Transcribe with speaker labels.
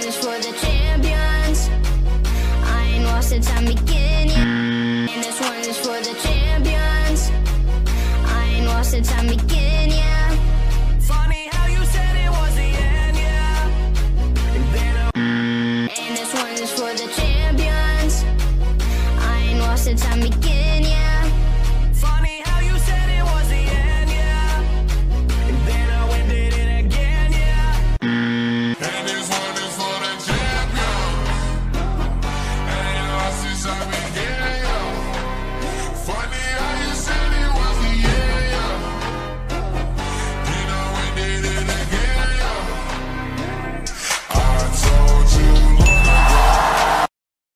Speaker 1: is for the champions. I ain't lost the time beginning.